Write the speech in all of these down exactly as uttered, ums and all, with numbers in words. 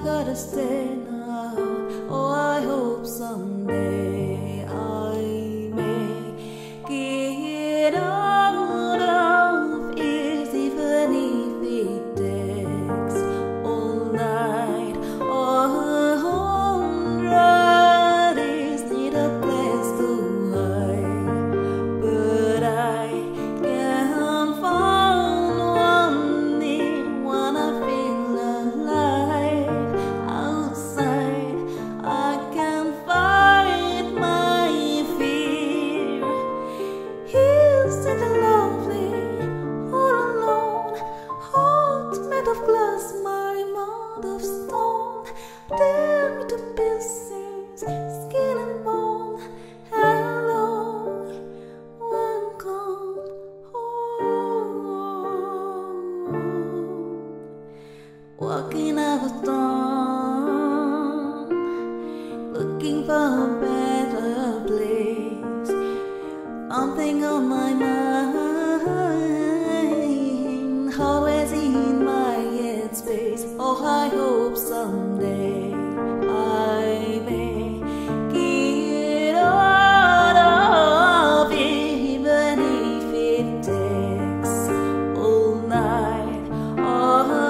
gotta stay now. Oh, I hope someday I may get out of it, even if it takes all night or a hundred days. Need a place to hide, but I can't find one. Need when I feel alive outside. I can fight my fear. Isn't it lovely, all alone, heart made of glass, my mind of stone. Tear me to pieces, skin and bone. Hello, welcome home. Walking out of town, looking for a better place. Something on my mind, always in my head space. Oh, I hope someday I may get out of it, even if it takes all night or a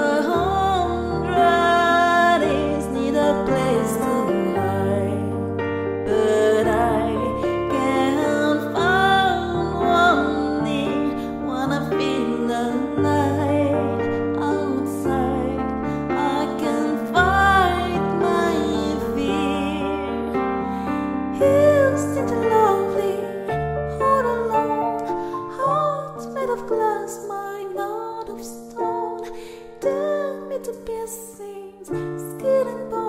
hundred days. Need a place to hide, but I can't find one. Need when I feel alive outside. I can fight my fear. Isn't it lovely, all alone, heart made of glass, mind out of stone. Tear me to pieces, skin and bone.